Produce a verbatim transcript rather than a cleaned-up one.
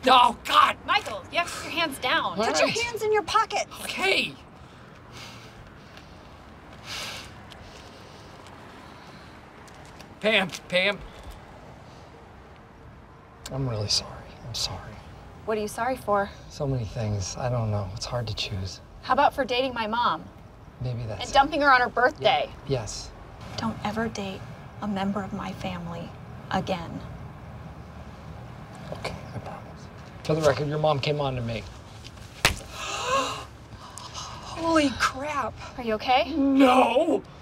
Oh, God! Michael, you have to put your hands down. Put your hands in your pockets. Okay. Pam, Pam. I'm really sorry. I'm sorry. What are you sorry for? So many things. I don't know. It's hard to choose. How about for dating my mom? Maybe that's And dumping her on her birthday? Yeah. Yes. Don't ever date a member of my family again. Okay, I promise. For the record, your mom came on to me. Holy crap. Are you okay? No!